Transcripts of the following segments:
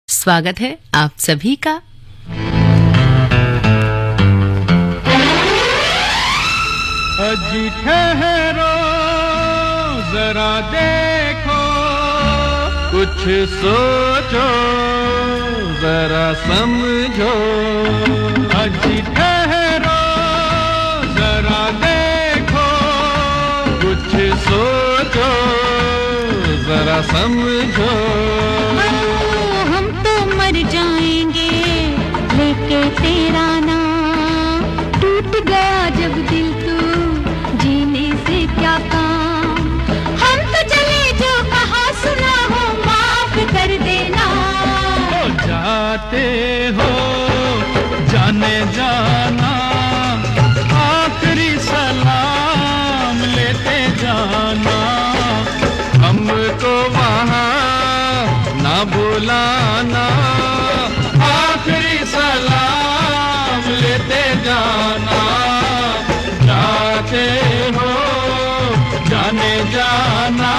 स्वागत है आप सभी का। अजी ठहरो जरा देखो, कुछ सोचो जरा समझो। अजी ठहरो जरा देखो, कुछ सोचो जरा समझो। हम तो मर जाएंगे लेके तेरा नाम, टूट गया जब दिल तू जीने से क्या काम। हम तो चले जो कहा सुना हो माफ कर देना। तो जाते हो जाने जाना, आखिरी सलाम लेते जाना। हमको वहाँ ना बुलाना, आखिरी सलाम लेते जाना। जाते हो जाने जाना।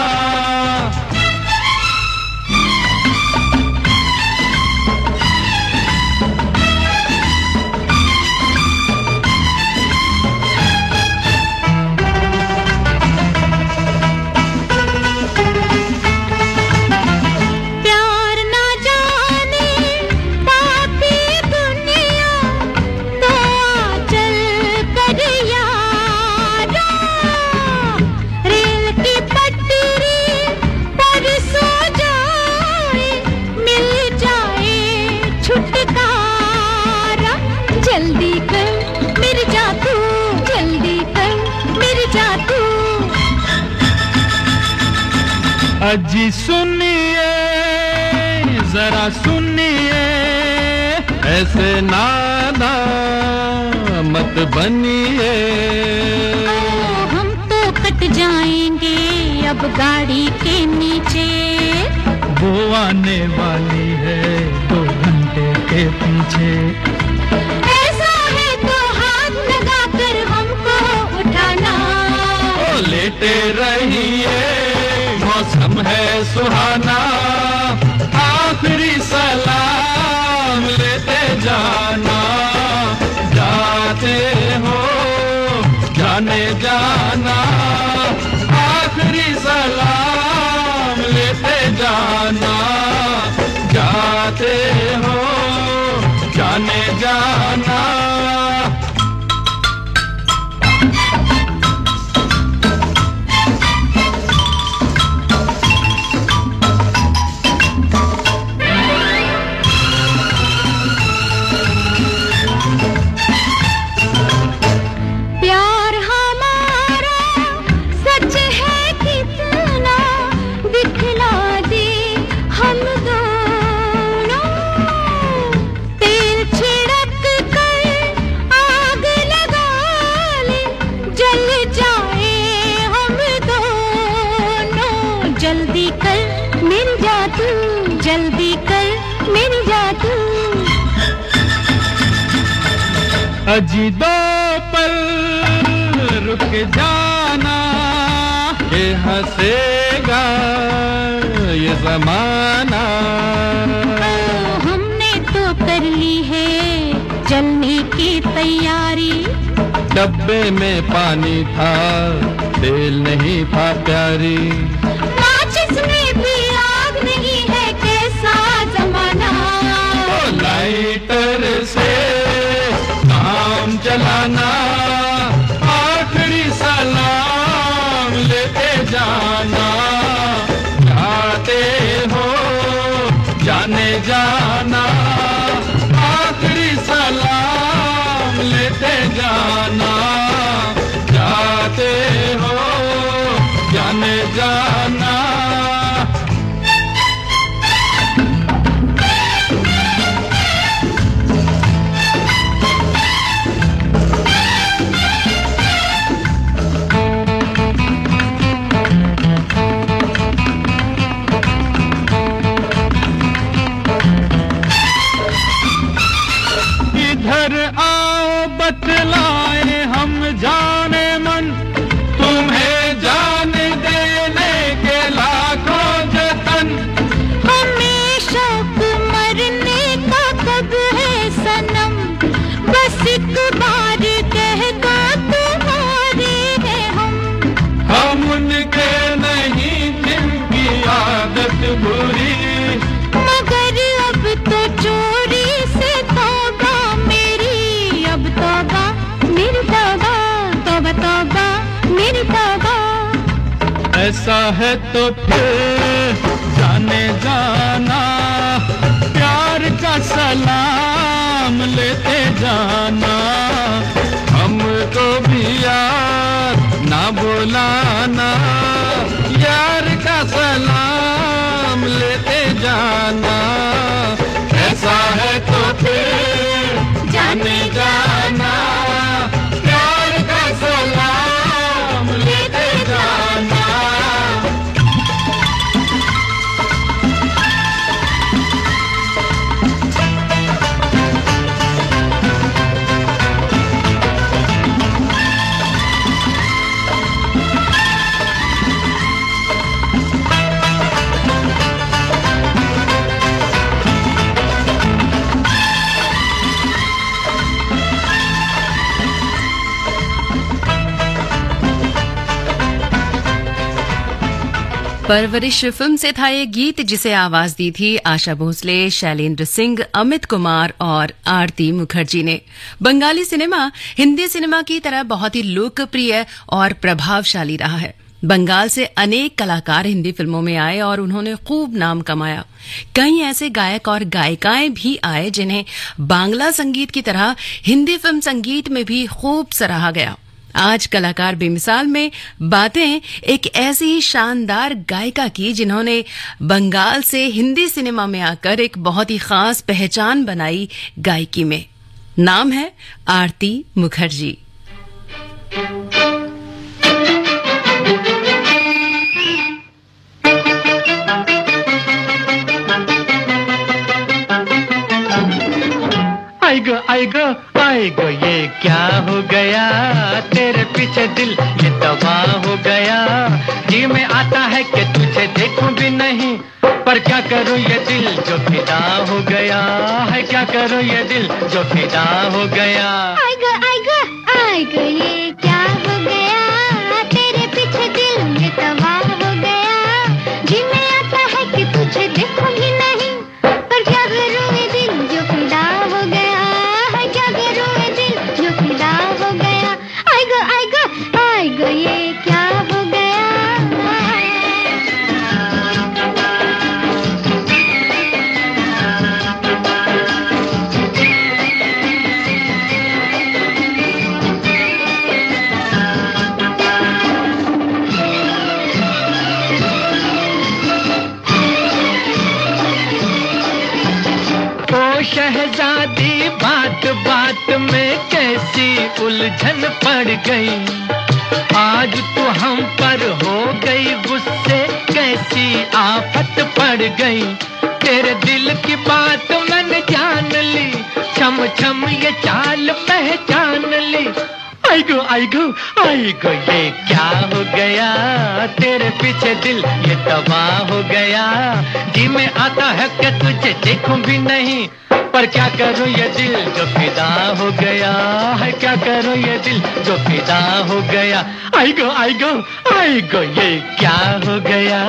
जल्दी कर मेरे जादू, जल्दी कर मेरे जादू। अजी सुनिए जरा सुनिए, ऐसे नादा मत बनिए। हम तो कट जाएंगे अब गाड़ी के नीचे, वो आने वाली है 2 घंटे के पीछे। ऐसा है तो हाथ लगा कर हमको उठाना। ओ लेटे रहिए मौसम है सुहाना, आखिरी सलाम लेते जाना। जाते हो जाने जाना, आखिरी सलाम लेते जाना। जाते हो जाने जाना। प्यार हमारा सच है कितना, दिखला दे हम दोनों। तेल छिड़क कर आग लगा ले, जल जाए हम दोनों। जल्दी कर मेरी जादू, जल्दी कर मेरी जादू। अजी 2 पल रुक जाना, ये हंसेगा ये जमाना। हमने तो कर ली है जलने की तैयारी। डब्बे में पानी था तेल नहीं था प्यारी। माचिस में भी आग नहीं है, कैसा जमाना। लाइटर से काम चलाना, आखिरी सलाम लेते जाना। जाते हो जाने जाना, आखिरी सलाम लेते जाना। जाते हो जाने जाना। इधर आओ बतलाए हम जाने मन, तुम्हें जान देने के लाखों जतन। हमें शौक मरने ऐसा है तो फिर जाने जाना, प्यार का सलाम लेते जाना, हमको भी यार ना बुलाना, यार का सलाम लेते जाना, ऐसा है तो फिर जाने जाना, प्यार का सलाम लेते जाना। परवरिश फिल्म से था ये गीत, जिसे आवाज दी थी आशा भोसले, शैलेंद्र सिंह, अमित कुमार और आरती मुखर्जी ने। बंगाली सिनेमा हिंदी सिनेमा की तरह बहुत ही लोकप्रिय और प्रभावशाली रहा है। बंगाल से अनेक कलाकार हिंदी फिल्मों में आए और उन्होंने खूब नाम कमाया। कई ऐसे गायक और गायिकाएं भी आए जिन्हें बांग्ला संगीत की तरह हिंदी फिल्म संगीत में भी खूब सराहा गया। आज कलाकार बेमिसाल में बातें एक ऐसी ही शानदार गायिका की जिन्होंने बंगाल से हिंदी सिनेमा में आकर एक बहुत ही खास पहचान बनाई गायकी में। नाम है आरती मुखर्जी। आएगो ये क्या हो गया, तेरे पीछे दिल ये तबाह हो गया, जी में आता है कि तुझे देखूं भी नहीं, पर क्या करूं ये दिल जो फिदा हो गया है, क्या करूं ये दिल जो फिदा हो गया। आएगा ये क्या हो गया, तेरे पीछे दिल ये तबाह हो गया, जी में आता है कि तुझे देखूं भी नहीं, पर क्या करूं ये दिल जो फिदा हो गया, आएगा ये क्या हो गया। ओ शहजादी बात बात में कैसी उलझन पड़ गई, आज तो हम पर हो गई गुस्से, कैसी आफत पड़ गई, तेरे दिल की बात मैंने जान ली, छम छम ये चाल पहचान ली। आएगो ये क्या हो गया, तेरे पीछे दिल ये तबाह हो गया, जी में आता है कि तुझे देखूं भी नहीं, पर क्या करूं ये दिल जो फिदा हो गया है, क्या करूं ये दिल जो फिदा हो गया। आएगो ये क्या हो गया।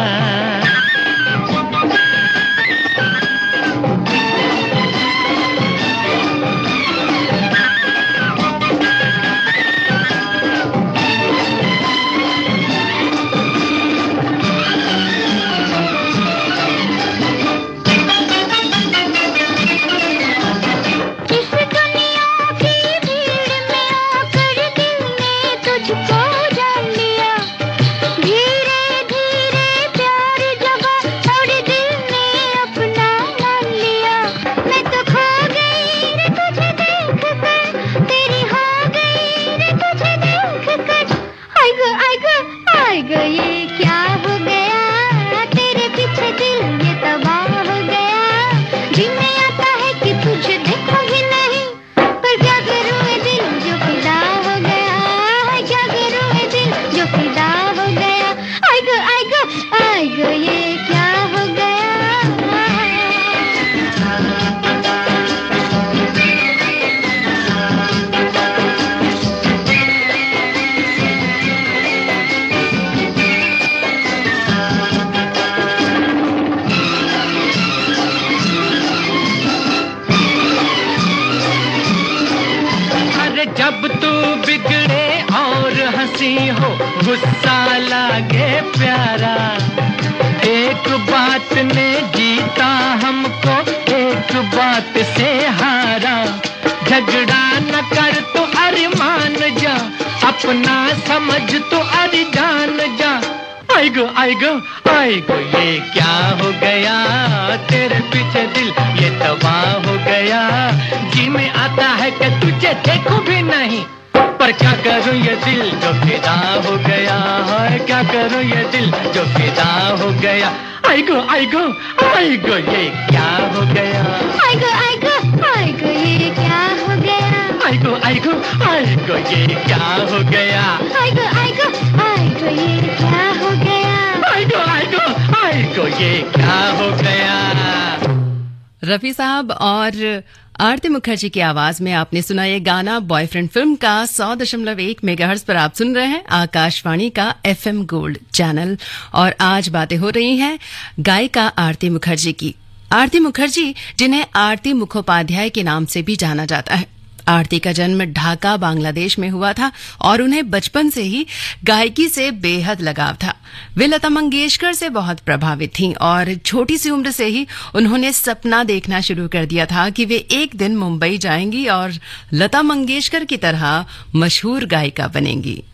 गुस्सा लागे प्यारा, एक बात ने जीता हमको, एक बात से हारा। झगड़ा न कर तो अरे मान जा, अपना समझ तो अरे जान जा। आएगो आएगो आएगो ये क्या हो गया, तेरे पीछे दिल ये तबाह हो गया। जी में आता है कि तुझे देखूं भी नहीं, पर क्या करूं ये दिल जो फिदा हो गया है, क्या करूं ये दिल जो फिदा हो गया। आएगो आएगो आएगो ये क्या हो गया, आएगो आएगो आएगो ये क्या हो गया, आएगो आएगो आएगो ये क्या हो गया, आएगो आएगो आएगो ये क्या हो गया, आएगो आएगो आएगो ये क्या हो गया। रफी साहब और आरती मुखर्जी की आवाज में आपने सुना ये गाना बॉयफ्रेंड फिल्म का 100.1 मेगाहर्ट्ज पर आप सुन रहे हैं आकाशवाणी का FM गोल्ड चैनल। और आज बातें हो रही हैं गायिका आरती मुखर्जी की। आरती मुखर्जी जिन्हें आरती मुखोपाध्याय के नाम से भी जाना जाता है। आरती का जन्म ढाका बांग्लादेश में हुआ था और उन्हें बचपन से ही गायकी से बेहद लगाव था। वे लता मंगेशकर से बहुत प्रभावित थीं और छोटी सी उम्र से ही उन्होंने सपना देखना शुरू कर दिया था कि वे एक दिन मुंबई जाएंगी और लता मंगेशकर की तरह मशहूर गायिका बनेंगी।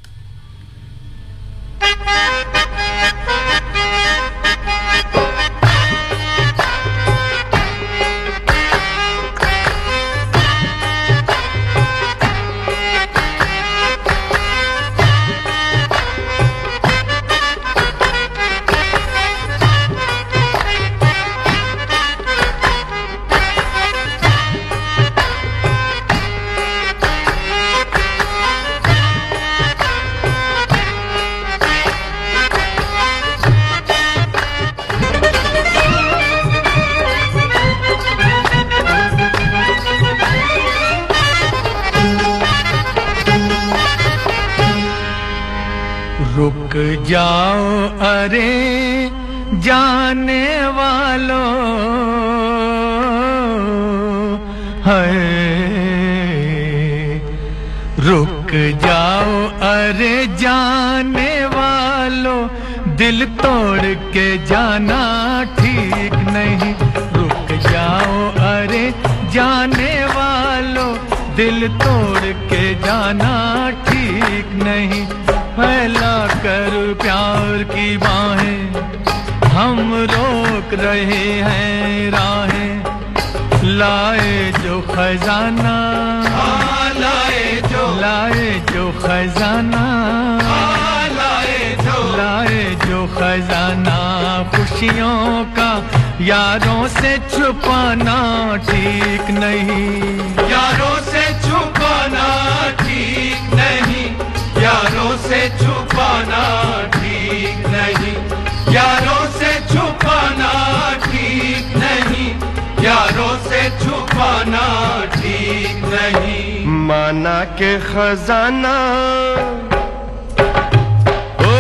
रुक जाओ अरे जाने वालों, है रुक जाओ अरे जाने वालों, दिल तोड़ के जाना ठीक नहीं। रुक जाओ अरे जाने वालों, दिल तोड़ के जाना ठीक नहीं। फैला कर प्यार की बाहें, हम रोक रहे हैं राहें। लाए जो खजाना, लाए जो खजाना, लाए जो खजाना खुशियों का, यारों से छुपाना ठीक नहीं। यारों से छुपाना ठीक नहीं, यारों से छुपाना ठीक नहीं, यारों से छुपाना ठीक नहीं, यारों से छुपाना ठीक नहीं। माना के खजाना, ओ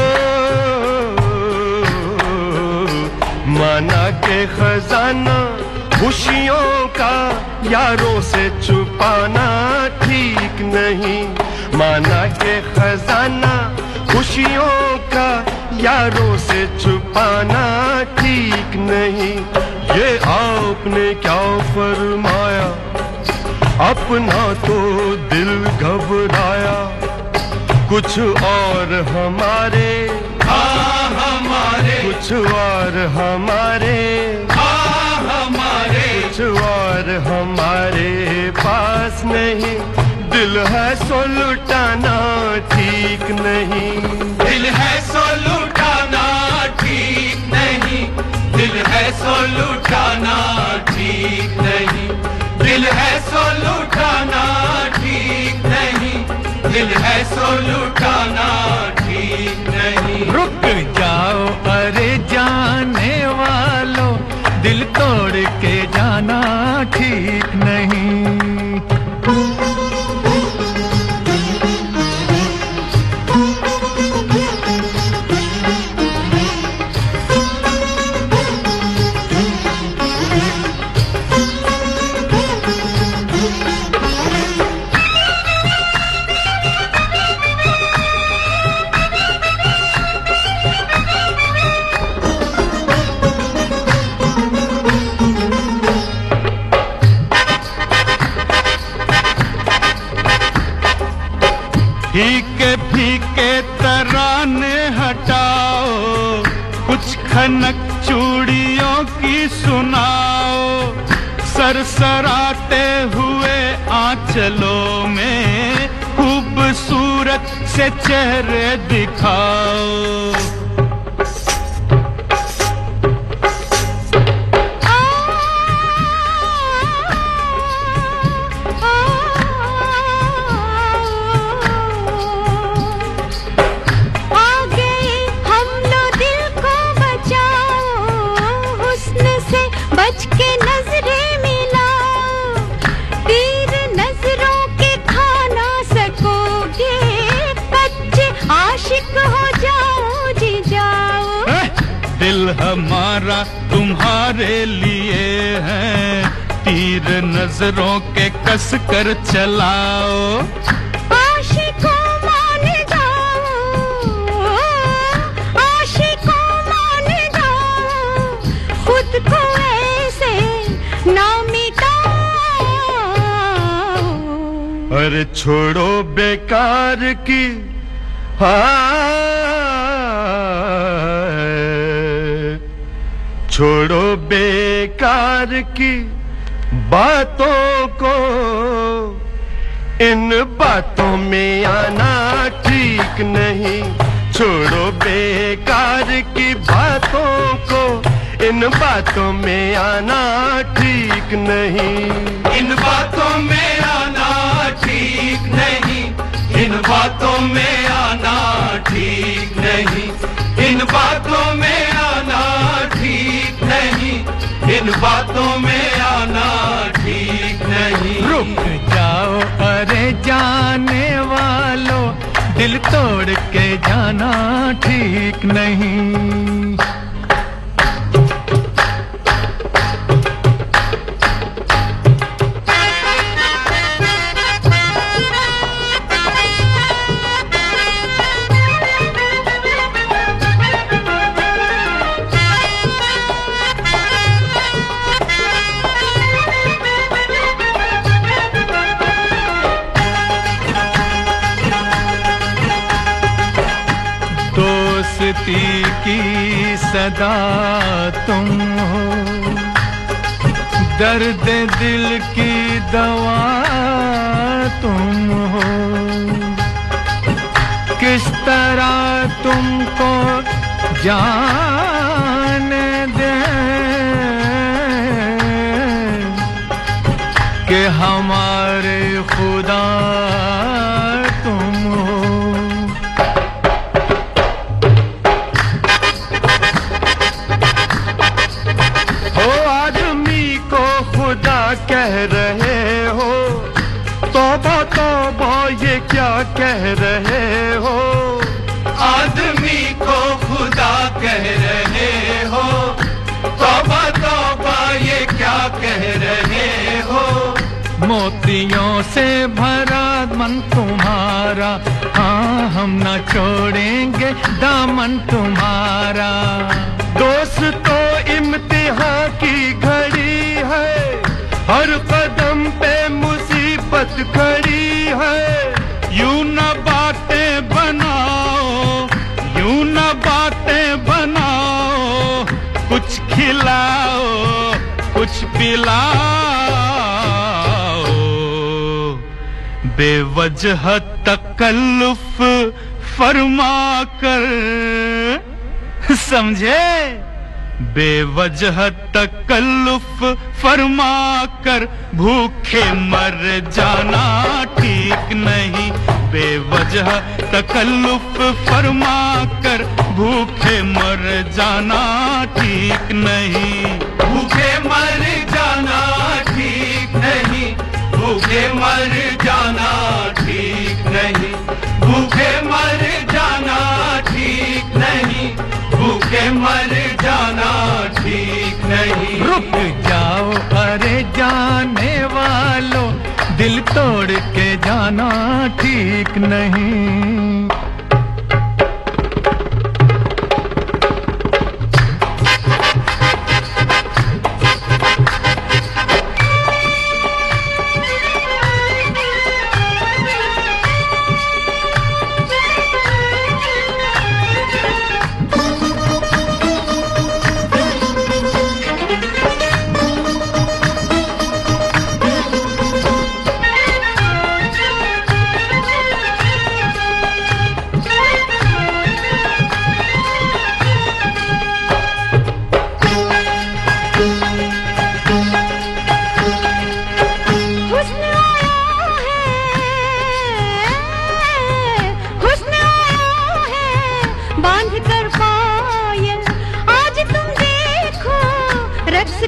माना के खजाना खुशियों का, यारों से छुपाना ठीक नहीं। माना के खजाना खुशियों का, यारों से छुपाना ठीक नहीं। ये आपने क्या फरमाया, अपना तो दिल घबराया। कुछ और हमारे, हाँ हमारे, कुछ और हमारे, हाँ हमारे, कुछ और हमारे पास नहीं। दिल है सो लुटाना ठीक नहीं, दिल है सो लुटाना ठीक नहीं, दिल है सो लुटाना ठीक नहीं, दिल है सो लुटाना ठीक नहीं, दिल है सो लुटाना ठीक नहीं। रुक जाओ अरे जाने वालों, दिल तोड़ के जाना ठीक नहीं। सरसराते हुए आंचलों में खूबसूरत से चेहरे दिखाओ। दिल हमारा तुम्हारे लिए है, तीर नजरों के कस कर चलाओ। आशिकों मान जाओ, आशिकों मान जाओ, खुद को ऐसे ना मिटाओ। अरे छोड़ो बेकार की छोड़ो बेकार की बातों को, इन बातों में आना ठीक नहीं। छोड़ो बेकार की बातों को, इन बातों में आना ठीक नहीं। इन बातों में आना ठीक नहीं, इन बातों में आना ठीक नहीं, इन बातों में आना ठीक नहीं, इन बातों में आना ठीक नहीं। रुक जाओ अरे जाने वालों, दिल तोड़ के जाना ठीक नहीं। दोस्ती की सदा तुम हो, दर्द दिल की दवा तुम हो। किस तरह तुमको जाने दे कि हमारे खुदा तुम हो। कह रहे हो तौबा तौबा, ये क्या कह रहे हो? आदमी को खुदा कह रहे हो, तौबा तौबा ये क्या कह रहे हो? मोतियों से भरा मन तुम्हारा, हाँ हम न छोड़ेंगे दामन तुम्हारा। दोस्तों इम्तिहान की घड़ी है, हर कदम पे मुसीबत खड़ी है। यूं न बातें बनाओ, यूं न बातें बनाओ, कुछ खिलाओ कुछ पिलाओ। बेवजह तकल्लुफ फरमा कर, समझे? बेवजह तकल्लुफ फरमा कर भूखे मर जाना ठीक नहीं। बेवजह तकल्लुफ फरमा कर भूखे मर जाना ठीक नहीं। भूखे मर जाना ठीक नहीं, भूखे मर जाना ठीक नहीं, भूखे मर जाना ठीक नहीं, भूखे मर जाना ठीक नहीं। रुक जाओ अरे जाने वालों, दिल तोड़ के जाना ठीक नहीं।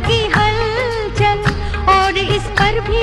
की हलचल, और इस पर भी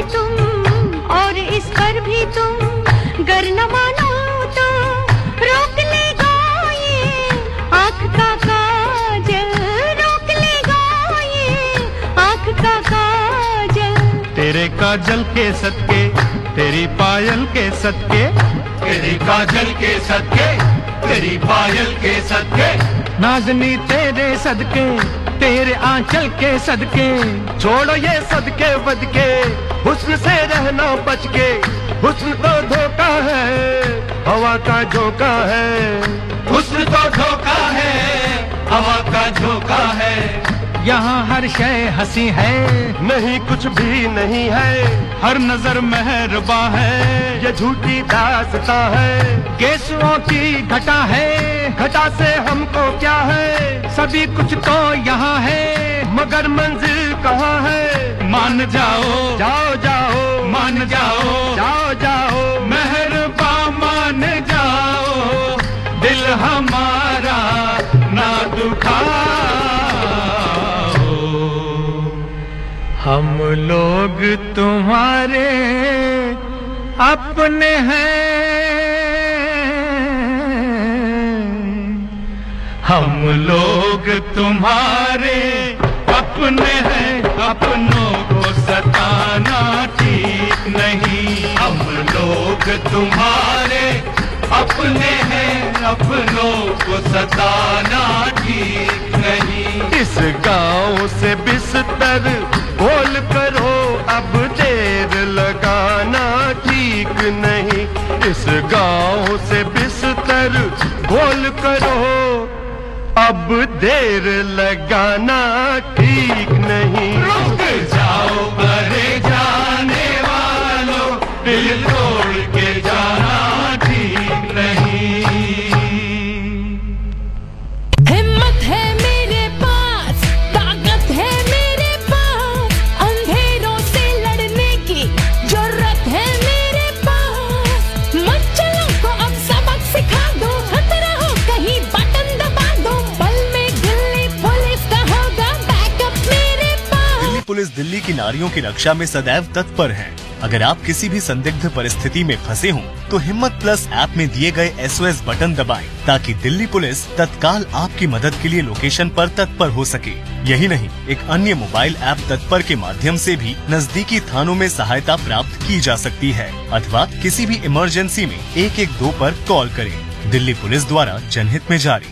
तुम गर न मानो तो रोक लेगा ये आँख का काजल, रोक लेगा ये आँख का काजल। तेरे काजल के सदके, तेरी पायल के सदके, तेरी काजल के सदके, तेरी पायल के सदके, नाज़नी तेरे सदके, तेरे आंचल के सदके, छोड़ो ये सदके बदके, हुस्न से रहना बच के, हुस्न तो धोखा है, हवा का झोंका है, हुस्न तो धोखा है, हवा का झोंका है। यहाँ हर शय हंसी है, नहीं कुछ भी नहीं है, हर नजर मेहरबा है, ये झूठी दास्तां है, गेसुओं की घटा है, घटा से हमको क्या है, सभी कुछ तो यहाँ है, मगर मंजिल कहाँ है। मान जाओ, जाओ जाओ, मान जाओ, जाओ जाओ, मेहरबा मान जाओ, दिल हमारा ना दुखाओ। हम लोग तुम्हारे अपने हैं, हम लोग तुम्हारे अपने हैं, अपनों को सताना ठीक नहीं। हम लोग तुम्हारे अपने हैं, अपनों को सताना ठीक नहीं। इस गांव से बिस्तर बोल करो, अब देर लगाना ठीक नहीं। इस गांव से बिस्तर बोल करो, अब देर लगाना ठीक नहीं। रुक जाओ अरे जाने वालों, दिल तोड़ के जाना ठीक नहीं। हिम्मत है मेरे पास, ताकत है मेरे पास, अंधेरों से लड़ने की जरूरत है मेरे पास। मच्छरों को अब सबक सिखा दो, खतरा हो कहीं बटन दबा दो, पल में दिल्ली पुलिस का होगा बैकअप मेरे पास। दिल्ली पुलिस दिल्ली की नारियों की रक्षा में सदैव तत्पर है। अगर आप किसी भी संदिग्ध परिस्थिति में फंसे हों, तो हिम्मत प्लस ऐप में दिए गए SOS बटन दबाएं, ताकि दिल्ली पुलिस तत्काल आपकी मदद के लिए लोकेशन पर तत्पर हो सके। यही नहीं, एक अन्य मोबाइल ऐप तत्पर के माध्यम से भी नजदीकी थानों में सहायता प्राप्त की जा सकती है, अथवा किसी भी इमरजेंसी में 112 पर कॉल करें। दिल्ली पुलिस द्वारा जनहित में जारी।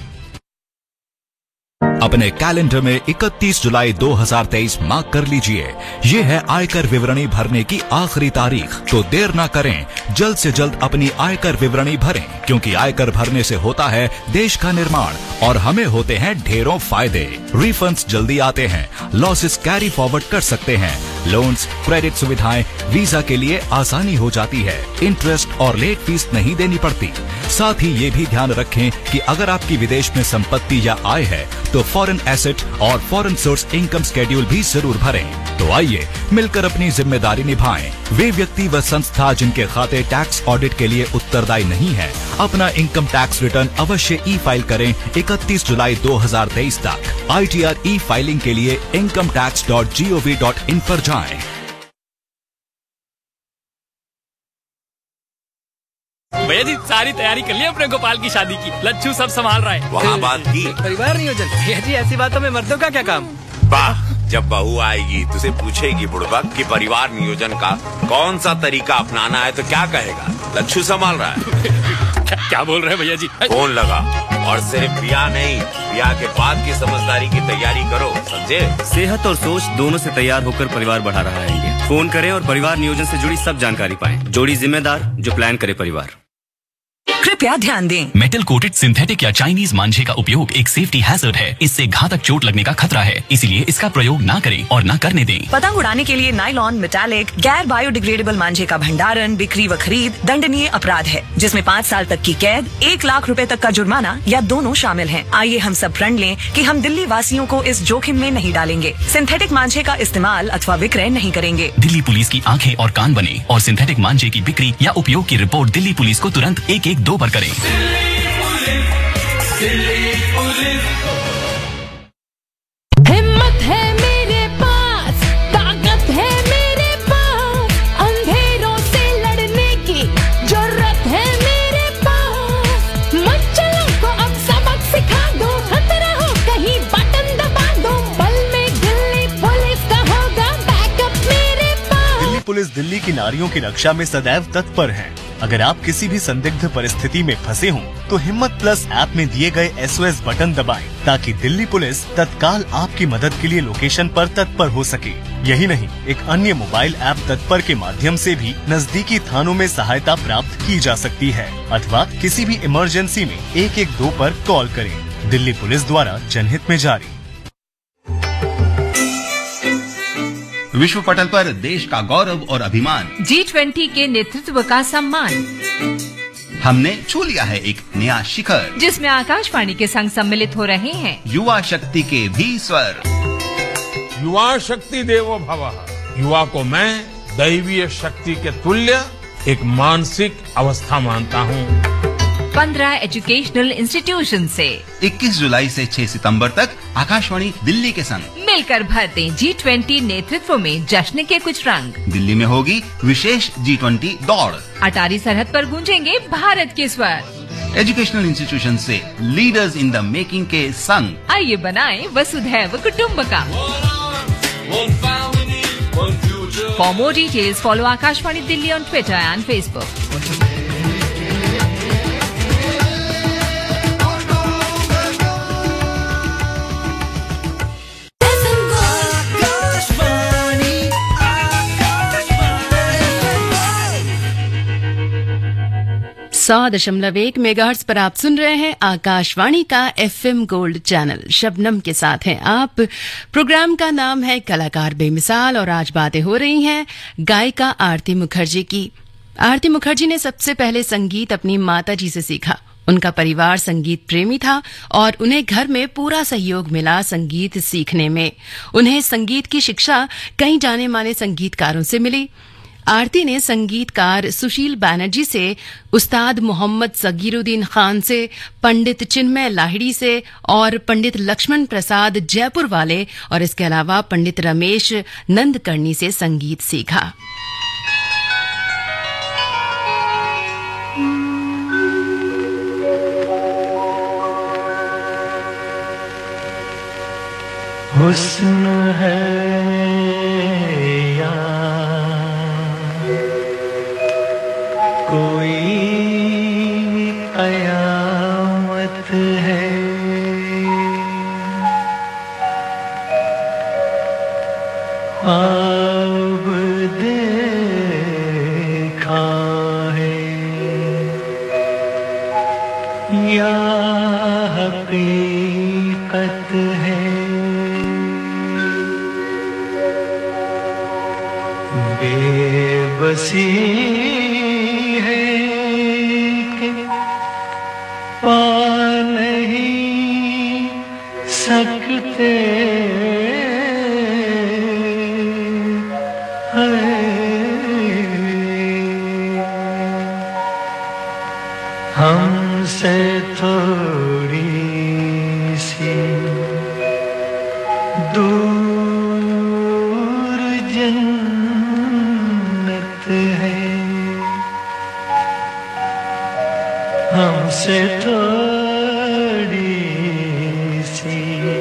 अपने कैलेंडर में 31 जुलाई 2023 मार्क कर लीजिए। ये है आयकर विवरणी भरने की आखिरी तारीख, तो देर ना करें, जल्द से जल्द अपनी आयकर विवरणी भरें, क्योंकि आयकर भरने से होता है देश का निर्माण और हमें होते हैं ढेरों फायदे। रिफंड्स जल्दी आते हैं, लॉसेस कैरी फॉरवर्ड कर सकते हैं, लोन्स, क्रेडिट सुविधाएं, वीजा के लिए आसानी हो जाती है, इंटरेस्ट और लेट फीस नहीं देनी पड़ती। साथ ही ये भी ध्यान रखें कि अगर आपकी विदेश में संपत्ति या आय है तो फॉरेन एसेट और फॉरेन सोर्स इनकम शेड्यूल भी जरूर भरें। तो आइए मिलकर अपनी जिम्मेदारी निभाएं। वे व्यक्ति व संस्था जिनके खाते टैक्स ऑडिट के लिए उत्तरदायी नहीं है, अपना इनकम टैक्स रिटर्न अवश्य ई फाइल करें 31 जुलाई 2023 तक। ITR ई फाइलिंग के लिए incometax.gov.in पर जाएं। भैया जी सारी तैयारी कर ली अपने गोपाल की शादी की, लच्छू सब संभाल रहा है। वहाँ बात की परिवार नियोजन। भैया जी ऐसी बातों में मर्दों का क्या काम? वाह, जब बहू आएगी तुझे पूछेगी बुड़बक कि परिवार नियोजन का कौन सा तरीका अपनाना है तो क्या कहेगा? लच्छू संभाल रहा है। क्या बोल रहे हैं भैया जी? फोन लगा और सिर्फ ब्याह नहीं, ब्याह के बाद की समझदारी की तैयारी करो, समझे? सेहत और सोच दोनों से तैयार होकर परिवार बढ़ा रहा है ये। फोन करें और परिवार नियोजन से जुड़ी सब जानकारी पाएं। जोड़ी जिम्मेदार जो प्लान करे परिवार। कृपया ध्यान दें, मेटल कोटेड सिंथेटिक या चाइनीज मांझे का उपयोग एक सेफ्टी हैजर्ड है। इससे घातक चोट लगने का खतरा है, इसलिए इसका प्रयोग ना करें और ना करने दें। पतंग उड़ाने के लिए नायलॉन, मेटालिक, गैर बायोडिग्रेडेबल मांझे का भंडारण, बिक्री व खरीद दंडनीय अपराध है, जिसमें 5 साल तक की कैद, 1 लाख रुपए तक का जुर्माना या दोनों शामिल हैं। आइए हम सब प्रण लें कि हम दिल्ली वासियों को इस जोखिम में नहीं डालेंगे। सिंथेटिक मांझे का इस्तेमाल अथवा विक्रय नहीं करेंगे। दिल्ली पुलिस की आंखें और कान बने और सिंथेटिक मांझे की बिक्री या उपयोग की रिपोर्ट दिल्ली पुलिस को तुरंत 112 पर करें। हिम्मत है मेरे पास, पुलिस दिल्ली की नारियों की रक्षा में सदैव तत्पर है। अगर आप किसी भी संदिग्ध परिस्थिति में फंसे हों, तो हिम्मत प्लस ऐप में दिए गए SOS बटन दबाएं, ताकि दिल्ली पुलिस तत्काल आपकी मदद के लिए लोकेशन पर तत्पर हो सके। यही नहीं, एक अन्य मोबाइल ऐप तत्पर के माध्यम से भी नजदीकी थानों में सहायता प्राप्त की जा सकती है, अथवा किसी भी इमरजेंसी में 112 पर कॉल करें। दिल्ली पुलिस द्वारा जनहित में जारी। विश्व पटल पर देश का गौरव और अभिमान, G20 के नेतृत्व का सम्मान। हमने छू लिया है एक नया शिखर, जिसमें आकाशवाणी के संग सम्मिलित हो रहे हैं युवा शक्ति के भी स्वर। युवा शक्ति देवो भवः। युवा को मैं दैवीय शक्ति के तुल्य एक मानसिक अवस्था मानता हूँ। 15 एजुकेशनल इंस्टीट्यूशन से 21 जुलाई से 6 सितंबर तक आकाशवाणी दिल्ली के संग मिलकर भरते G20 नेतृत्व में जश्न के कुछ रंग। दिल्ली में होगी विशेष G20 दौड़। अटारी सरहद पर गूंजेंगे भारत के स्वर। एजुकेशनल इंस्टीट्यूशन से लीडर्स इन द मेकिंग के संग आइए बनाएं वसुधैव कुटुंबकम। For more details follow Akashvani Delhi on Twitter and Facebook. सौ 100.1 मेगाहर्ट्ज पर आप सुन रहे हैं आकाशवाणी का FM गोल्ड चैनल। शबनम के साथ हैं आप। प्रोग्राम का नाम है कलाकार बेमिसाल और आज बातें हो रही हैं गायिका आरती मुखर्जी की। आरती मुखर्जी ने सबसे पहले संगीत अपनी माताजी से सीखा। उनका परिवार संगीत प्रेमी था और उन्हें घर में पूरा सहयोग मिला संगीत सीखने में। उन्हें संगीत की शिक्षा कई जाने माने संगीतकारों से मिली। आरती ने संगीतकार सुशील बैनर्जी से, उस्ताद मोहम्मद सगीरुद्दीन खान से, पंडित चिन्मय लाहिड़ी से और पंडित लक्ष्मण प्रसाद जयपुर वाले और इसके अलावा पंडित रमेश नंदकर्णी से संगीत सीखा। हुस्न है या कोई कयामत है, ख्वाब देखा है या हकीकत है, बेबसी है कि पा नहीं सकते हमसे थोड़ी सी दूर जन्नत है, हमसे थोड़ी सी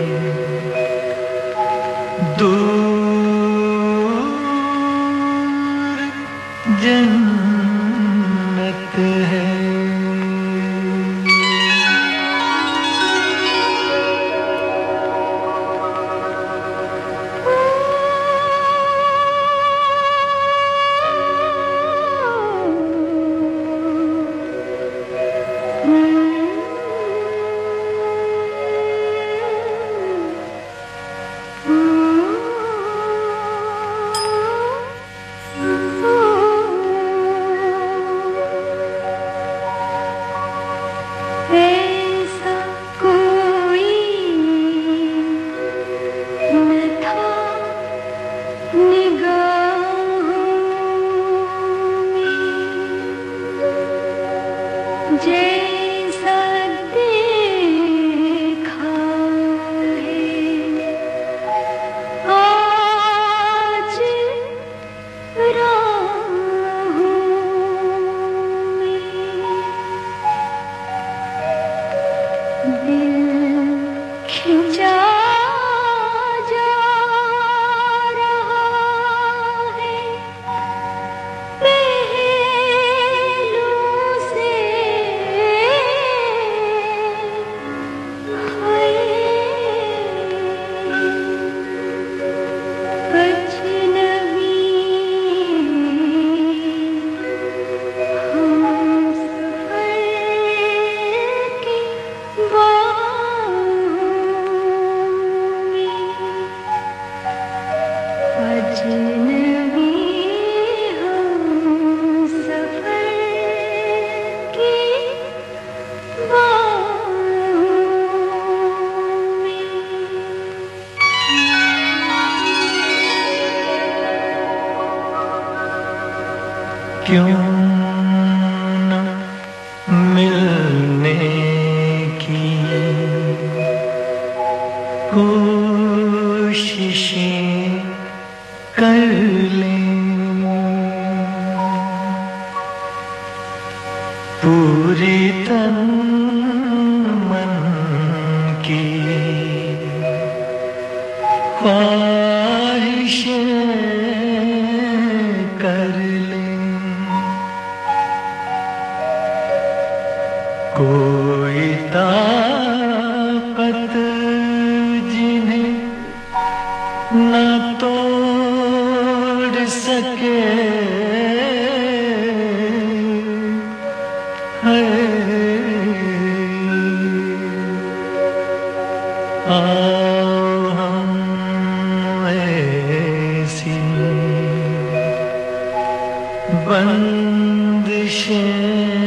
दूर जन्नत है। क्यों न मिलने की कोशिशें कर लें, पूरी तन मन की ख्वाहिशें कर लें, कोई ताकत जिन्हें न तोड़ सके है, आओ हम ऐसी बंदिशें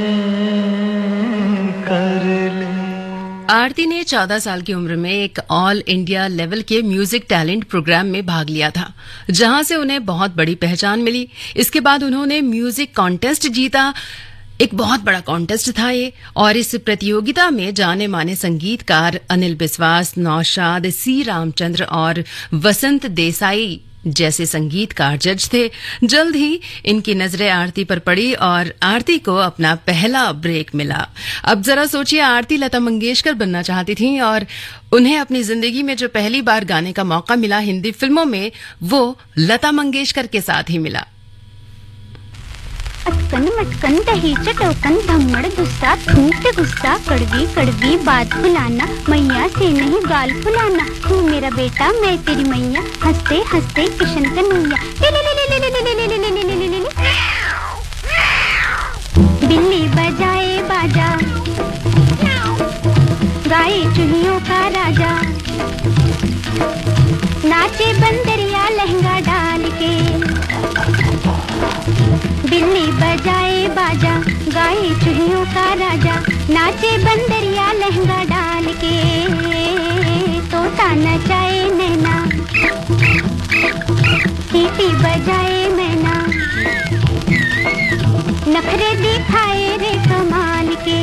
कर लें। आरती ने 14 साल की उम्र में एक ऑल इंडिया लेवल के म्यूजिक टैलेंट प्रोग्राम में भाग लिया था, जहां से उन्हें बहुत बड़ी पहचान मिली। इसके बाद उन्होंने म्यूजिक कॉन्टेस्ट जीता। एक बहुत बड़ा कॉन्टेस्ट था ये, और इस प्रतियोगिता में जाने माने संगीतकार अनिल बिस्वास, नौशाद, सी रामचंद्र और वसंत देसाई जैसे संगीतकार जज थे। जल्द ही इनकी नजरें आरती पर पड़ी और आरती को अपना पहला ब्रेक मिला। अब जरा सोचिए, आरती लता मंगेशकर बनना चाहती थीं और उन्हें अपनी जिंदगी में जो पहली बार गाने का मौका मिला हिंदी फिल्मों में, वो लता मंगेशकर के साथ ही मिला। अटकन मटकन दही चटोकन धम्मड़ गुस्सा थूक गुस्सा कड़वी कड़वी बात फुलाना, मैया से नहीं गाल फुलाना, तू मेरा बेटा मैं तेरी मैया, हंसते हंसते किशन कन्हैया, बिल्ली बजाए बाजा, गाए चुनियों का राजा, नाचे बंदरिया लहंगा डाल के, बिल्ली बजाए बाजा, गाए चुहियों का राजा, नाचे बंदरिया लहंगा डाल के, तोता नचाए नैना, सीटी बजाए मैना, नखरे दिखाए रे कमाल के,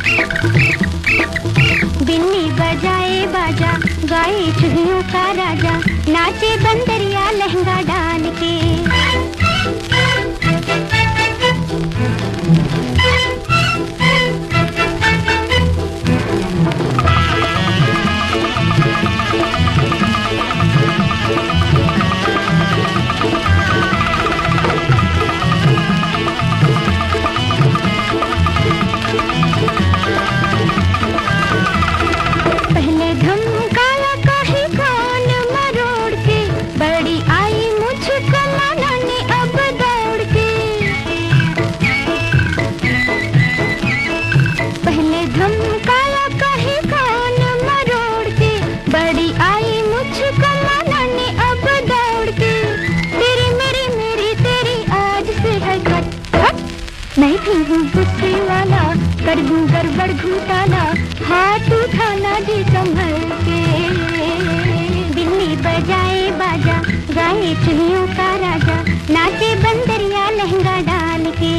बिल्ली बजाए बाजा, गाए चुहियों का राजा, नाचे बंदरिया लहंगा डाल के। पहले धमकाया काहे कान मरोड़ के, बड़ी आई मुझको मनाने अब दौड़ के, पहले धमकाया काहे कान मरोड़ के, बड़ी आई मुझको मनाने अब दौड़ के, तेरी मेरी मेरी तेरी आज से है खट खट, मैं भी हूँ गुस्से वाला, कर दूं गड़बड़ घुटाला, हाथ उठाना जी संभल के, बिल्ली बजाए बाजा, गाए चुनियों का राजा, नाचे बंदरिया लहंगा डाल के।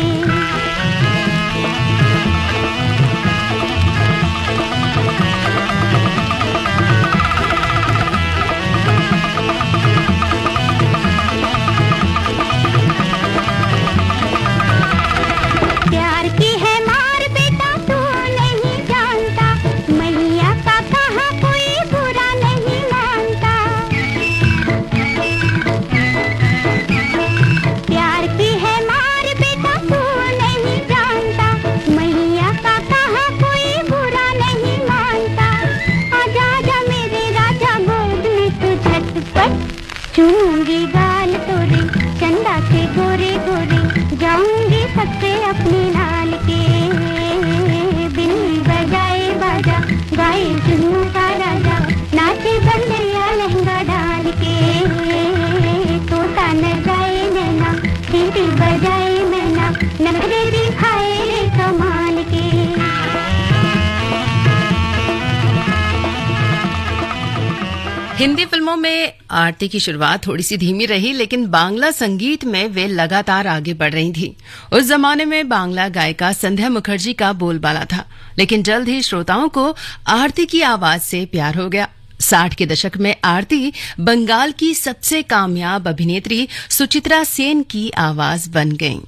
प्यार की है मार बेटा तू नहीं जानता, मैया का कहाँ कोई बुरा नहीं मानता, प्यार की है मार बेटा तू नहीं जानता, मैया का कहाँ कोई बुरा नहीं मानता, आजा आजा मेरे राजा गोद में तू झटपट, चूमूंगी गाल तोरे चंदा के गोरे गोरे, जाऊंगी सबसे अपने लाल के, बिल्ली बजाए बाजा, गाए चुनियों का राजा, नाचे बंदरिया लहंगा डाल के, तोता न गाए नैना, सीटी बजाए मैना, नखरे दिखाए कमाल के। हिंदी फिल्मों में आरती की शुरुआत थोड़ी सी धीमी रही, लेकिन बांग्ला संगीत में वे लगातार आगे बढ़ रही थी। उस जमाने में बांग्ला गायिका संध्या मुखर्जी का बोलबाला था, लेकिन जल्द ही श्रोताओं को आरती की आवाज से प्यार हो गया। 60 के दशक में आरती बंगाल की सबसे कामयाब अभिनेत्री सुचित्रा सेन की आवाज बन गईं।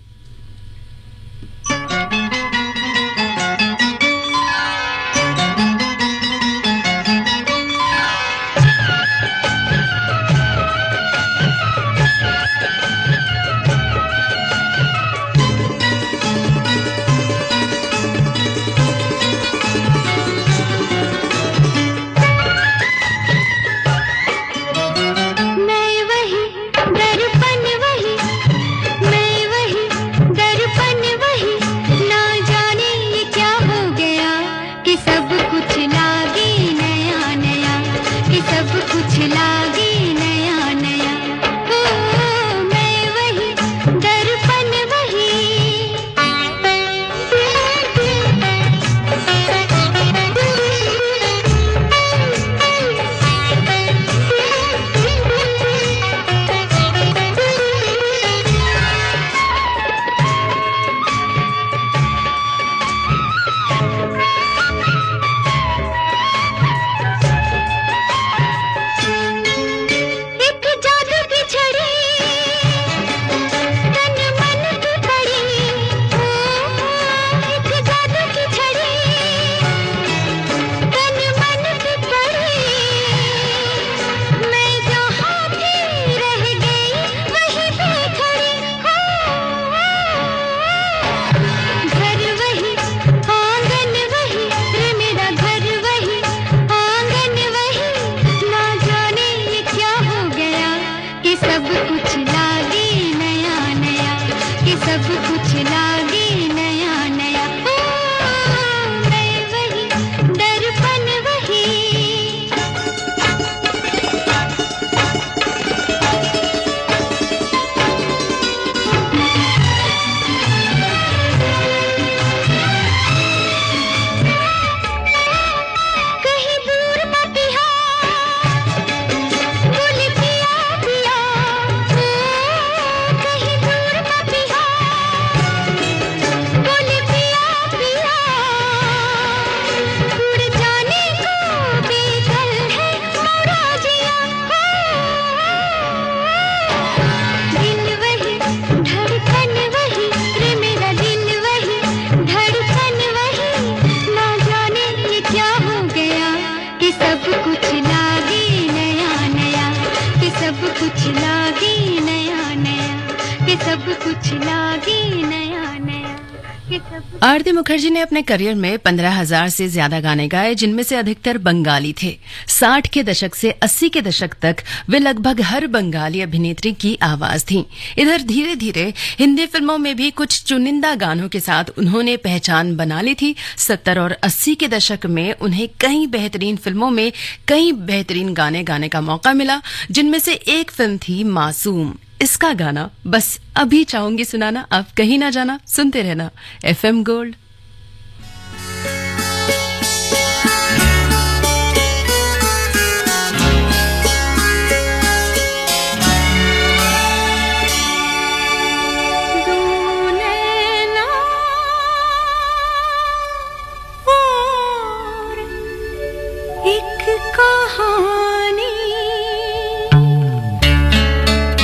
आरती मुखर्जी ने अपने करियर में 15,000 से ज्यादा गाने गाए, जिनमें से अधिकतर बंगाली थे। 60 के दशक से 80 के दशक तक वे लगभग हर बंगाली अभिनेत्री की आवाज थी। इधर धीरे धीरे हिंदी फिल्मों में भी कुछ चुनिंदा गानों के साथ उन्होंने पहचान बना ली थी। 70 और 80 के दशक में उन्हें कई बेहतरीन फिल्मों में कई बेहतरीन गाने गाने का मौका मिला, जिनमें से एक फिल्म थी मासूम। इसका गाना बस अभी चाहूंगी सुनाना, आप कहीं ना जाना, सुनते रहना FM गोल्ड।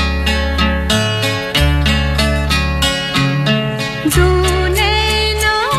जो नैना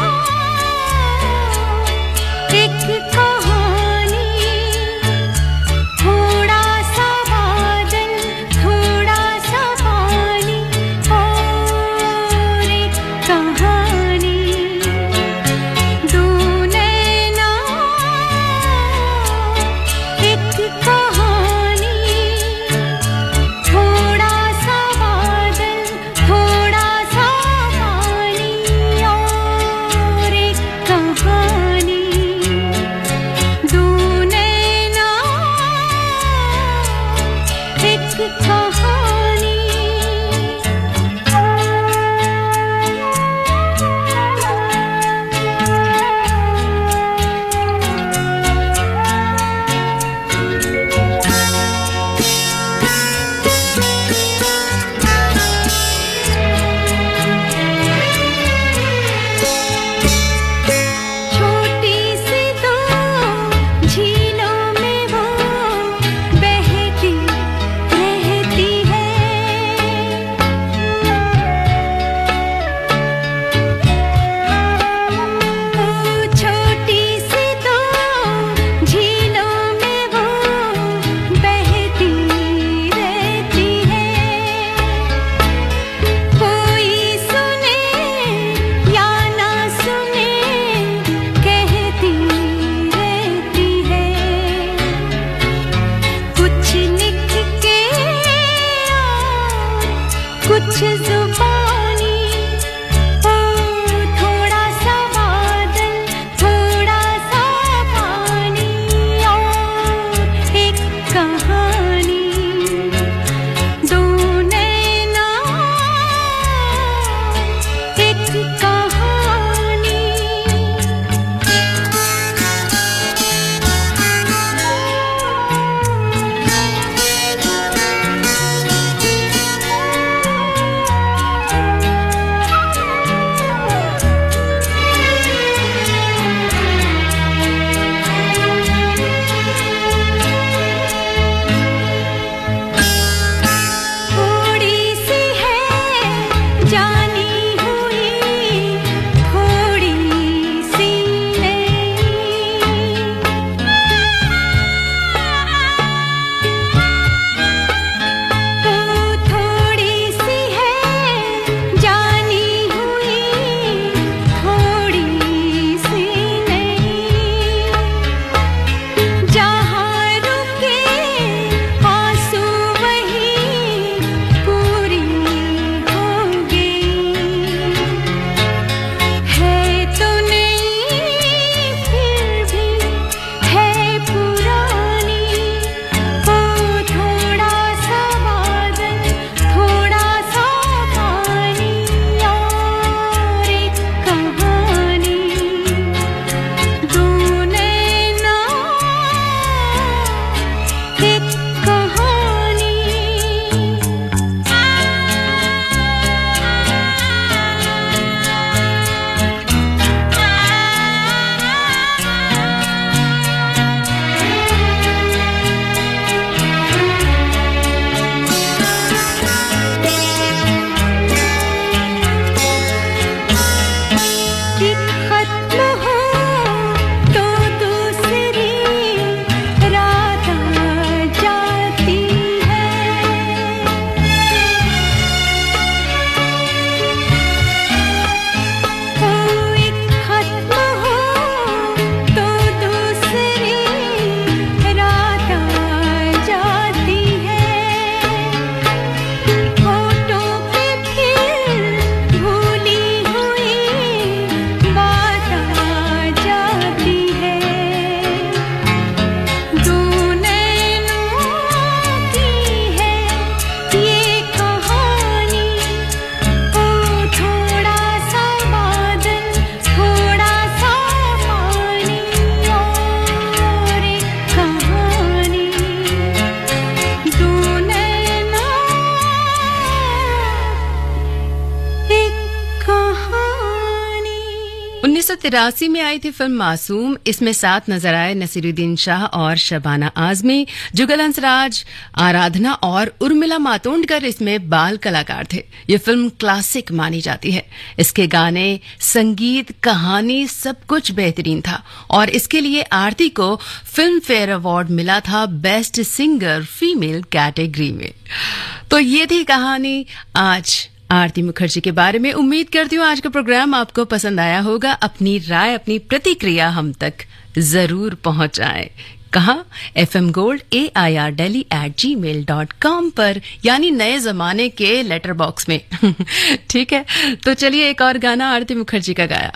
1983 में आई थी फिल्म मासूम। इसमें साथ नजर आए नसीरुद्दीन शाह और शबाना आजमी। जुगल हंसराज, आराधना और उर्मिला मातोंडकर इसमें बाल कलाकार थे। ये फिल्म क्लासिक मानी जाती है। इसके गाने, संगीत, कहानी सब कुछ बेहतरीन था और इसके लिए आरती को फिल्म फेयर अवार्ड मिला था बेस्ट सिंगर फीमेल कैटेगरी में। तो ये थी कहानी आज आरती मुखर्जी के बारे में। उम्मीद करती हूँ आज का प्रोग्राम आपको पसंद आया होगा। अपनी राय, अपनी प्रतिक्रिया हम तक जरूर पहुंचाएं। कहाँ? FM Gold AIR Delhi@gmail.com पर, यानी नए जमाने के लेटर बॉक्स में। ठीक है, तो चलिए एक और गाना आरती मुखर्जी का गाया।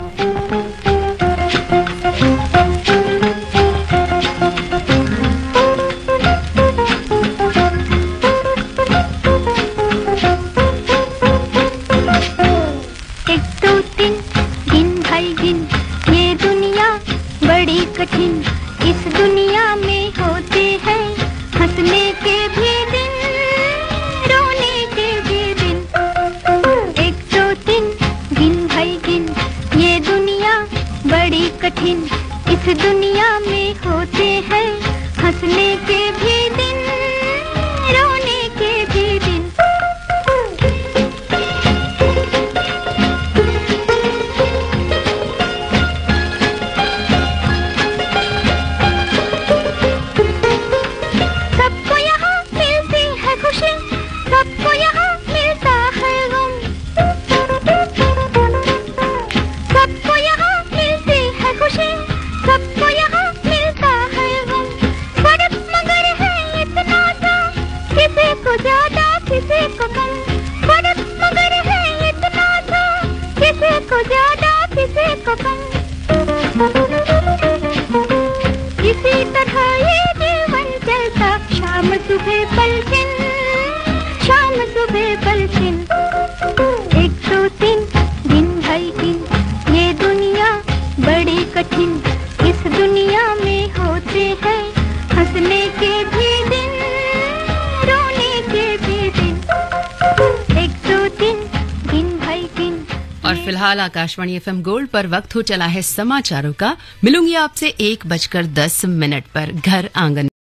कठिन इस दुनिया में होते हैं, हंसने के भी दिन, रोने के भी दिन। 1 2 3 गिन भाई गिन, ये दुनिया बड़ी कठिन। इस दुनिया में होते हैं, हंसने के भी दिन, रोने के भी दिन। इसी तरह ये जीवन चलता, शाम सुबह पलछिन, शाम सुबह पलछिन। 1 2 3 गिन भाई गिन, ये दुनिया बड़ी कठिन। इस दुनिया में होते हैं, हंसने के भी दिन, रोने के भी दिन। 1 2 3 गिन भाई गिन। और फिलहाल आकाशवाणी FM गोल्ड पर वक्त हो चला है समाचारों का। मिलूंगी आपसे 1:10 पर घर आंगन।